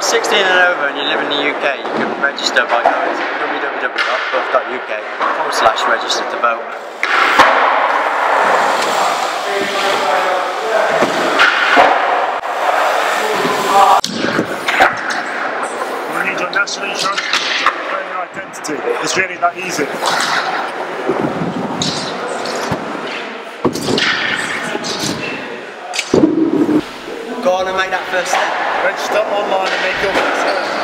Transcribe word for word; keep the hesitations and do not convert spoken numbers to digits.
sixteen and over and you live in the U K, you can register by going to w w w dot gov dot u k forward slash register to vote. You need your national insurance to confirm your identity. It's really that easy. Go on and make that first step. Register online and make your first step.